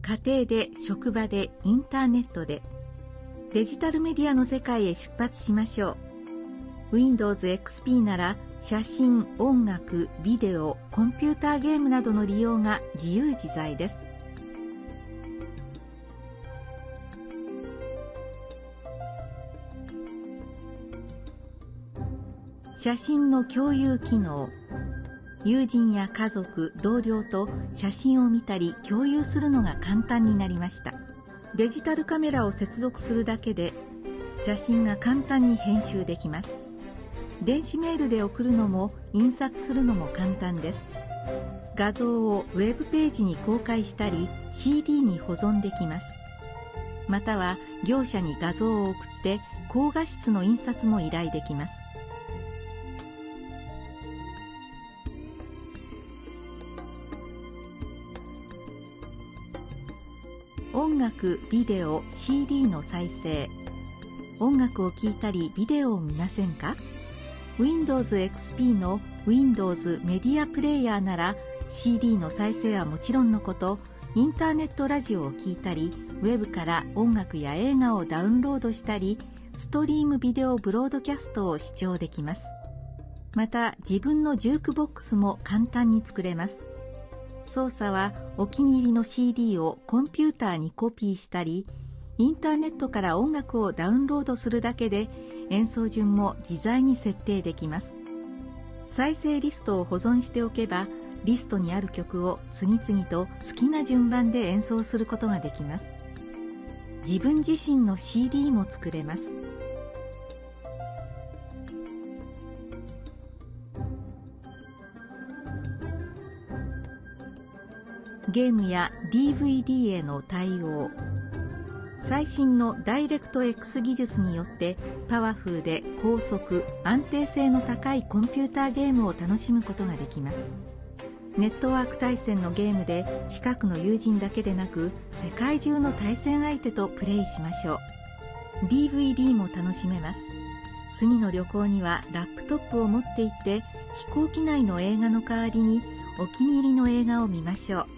家庭で、職場で、インターネットで、デジタルメディアの世界へ出発しましょう。Windows XP なら写真、音楽、ビデオ、コンピューターゲームなどの利用が自由自在です。写真の共有機能。友人や家族、同僚と写真を見たり共有するのが簡単になりました。デジタルカメラを接続するだけで写真が簡単に編集できます。電子メールで送るのも印刷するのも簡単です。画像をウェブページに公開したり CD に保存できます。または業者に画像を送って高画質の印刷も依頼できます。音楽、ビデオ、CD の再生。音楽を聴いたりビデオを見ませんか？ Windows XP の Windows メディアプレイヤーなら CD の再生はもちろんのこと、インターネットラジオを聴いたり、ウェブから音楽や映画をダウンロードしたり、ストリームビデオブロードキャストを視聴できます。また自分のジュークボックスも簡単に作れます。操作はお気に入りの CD をコンピューターにコピーしたり、インターネットから音楽をダウンロードするだけで演奏順も自在に設定できます。再生リストを保存しておけば、リストにある曲を次々と好きな順番で演奏することができます。自分自身の CD も作れます。ゲームや DVD への対応。最新のダイレクト X 技術によってパワフルで高速、安定性の高いコンピューターゲームを楽しむことができます。ネットワーク対戦のゲームで近くの友人だけでなく世界中の対戦相手とプレイしましょう。DVD も楽しめます。次の旅行にはラップトップを持って行って飛行機内の映画の代わりにお気に入りの映画を見ましょう。